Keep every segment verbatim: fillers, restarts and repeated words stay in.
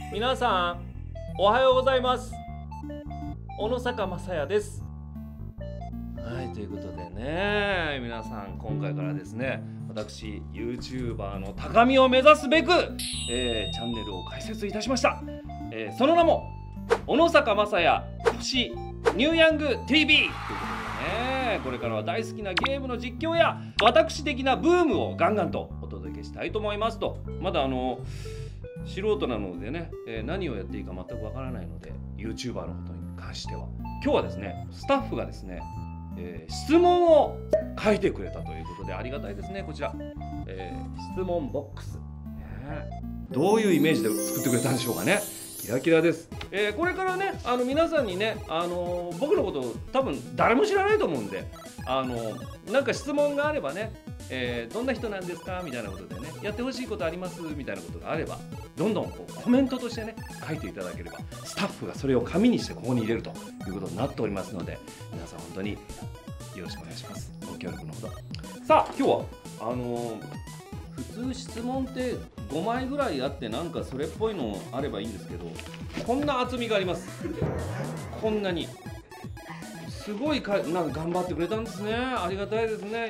皆さんおはようございます。小野坂雅也です。はい、ということでね、皆さん今回からですね、私 YouTuber の高みを目指すべく、えー、チャンネルを開設いたしました。えー、その名も小野坂雅也星ニューヤング ティーブイ ということでね、これからは大好きなゲームの実況や私的なブームをガンガンとお届けしたいと思いますと。まだあの素人なのでね、えー、何をやっていいか全くわからないので YouTuber のことに関しては今日はですね、スタッフがですね、えー、質問を書いてくれたということでありがたいですね。こちら、えー、質問ボックス、ね、どういうイメージで作ってくれたんでしょうかね。キラキラです。えー、これからね、あの皆さんにね、あのー、僕のこと多分誰も知らないと思うんで、あのー、なんか質問があればね、えー、どんな人なんですかみたいなことでね、やってほしいことありますみたいなことがあれば、どんどんこうコメントとしてね書いていただければ、スタッフがそれを紙にしてここに入れるということになっておりますので、皆さん本当によろしくお願いします。ご協力のほど。さあ今日はあのー、普通質問ってごまいぐらいあって、なんかそれっぽいのあればいいんですけど、こんな厚みがあります。こんなにすごいかなんか頑張ってくれたんですね。ありがたいですね。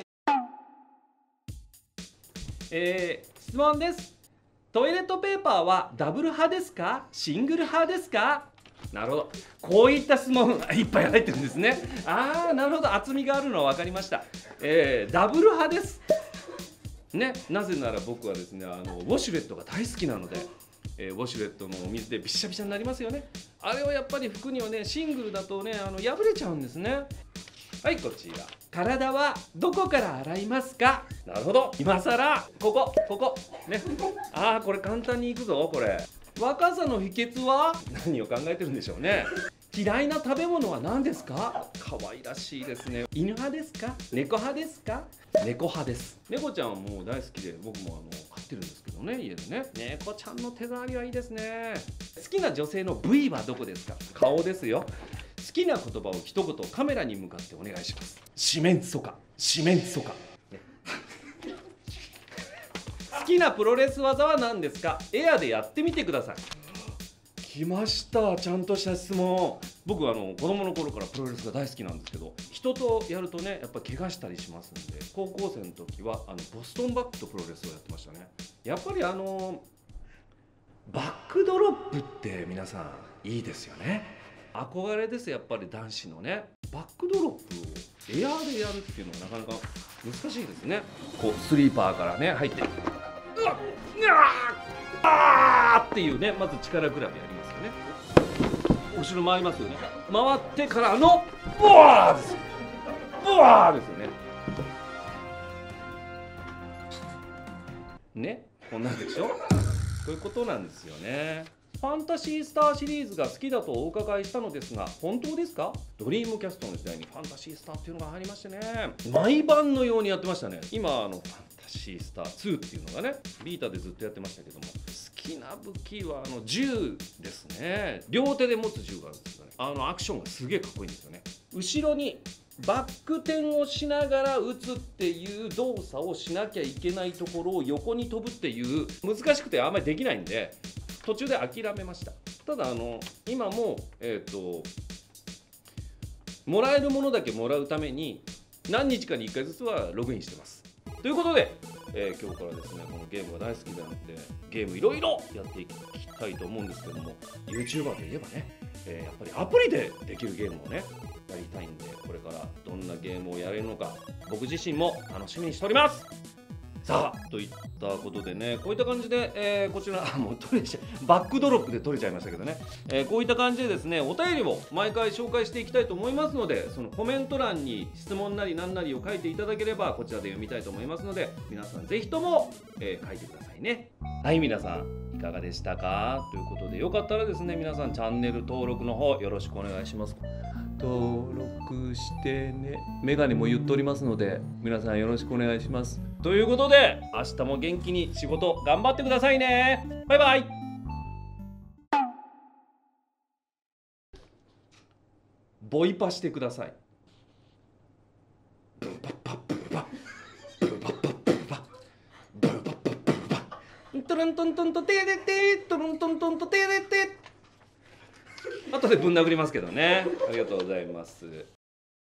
えー、質問です。トイレットペーパーはダブル派ですか、シングル派ですか。なるほど、こういった質問いっぱい入ってるんですね。ああ、なるほど、厚みがあるのは分かりました。えー、ダブル派ですね。なぜなら僕はですね、あのウォシュレットが大好きなので、えー、ウォシュレットのお水でびっしゃびしゃになりますよね。あれをやっぱり服にはね、シングルだとね、あの破れちゃうんですね。はい、こちら。体はどこから洗いますか。なるほど、今さらここここね。ああ、これ簡単にいくぞ。これ若さの秘訣は何を考えてるんでしょうね。嫌いな食べ物は何ですか。可愛らしいですね。犬派ですか、猫派ですか。猫派です。猫ちゃんはもう大好きで、僕もあの飼ってるんですけどね、家でね。猫ちゃんの手触りはいいですね。好きな女性の部位はどこですか。顔ですよ。好きな言葉を一言カメラに向かってお願いします。四面楚歌、四面楚歌、ね、好きなプロレス技は何ですか。エアでやってみてください。来ました、ちゃんとした質問。僕はあの子供の頃からプロレスが大好きなんですけど、人とやるとね、やっぱ怪我したりしますんで、高校生の時はあのボストンバッグとプロレスをやってましたね。やっぱりあのバックドロップって皆さんいいですよね。憧れです。やっぱり男子のね、バックドロップをエアーでやるっていうのはなかなか難しいですね。こうスリーパーからね入って、うわっうわあーっていうね、まず力比べやりますよね。後ろ回りますよね。回ってからのブワーですよ。ブワーですよね。ね、こんなんでしょ。そういうことなんですよね。ファンタシースターシリーズが好きだとお伺いしたのですが、本当ですか。ドリームキャストの時代にファンタシースターっていうのが入りましてね、毎晩のようにやってましたね。今あのファンタシースターツーっていうのがね、ビータでずっとやってましたけども、好きな武器はあの銃ですね。両手で持つ銃があるんですよね。あのアクションがすげえかっこいいんですよね。後ろにバック転をしながら撃つっていう動作をしなきゃいけないところを横に飛ぶっていう難しくてあんまりできないんで、途中で諦めました。ただあの今もえっともらえるものだけもらうために何日かにいっかいずつはログインしてます。ということで、えー、今日からですね、このゲームが大好きなのでゲームいろいろやっていきたいと思うんですけども、 YouTuber といえばね、えー、やっぱりアプリでできるゲームをねやりたいんで、これからどんなゲームをやれるのか僕自身も楽しみにしております。さあといったことでね、こういった感じで、えー、こちらもう取れちゃバックドロップで取れちゃいましたけどね、えー、こういった感じでですね、お便りを毎回紹介していきたいと思いますので、そのコメント欄に質問なり何なりを書いていただければこちらで読みたいと思いますので、皆さんぜひとも、えー、書いてくださいね。はい、皆さんいかがでしたかということで、よかったらですね、皆さんチャンネル登録の方よろしくお願いします。登録してね。メガネも言っておりますので、皆さんよろしくお願いします。ということで、明日も元気に仕事頑張ってくださいね。バイバイ。ボイパしてください。ブパッパッブパブパッパッブパブパッパッブパトルントントントテーレテートルントントントテーレて後でぶん殴りますけどね。ありがとうございます。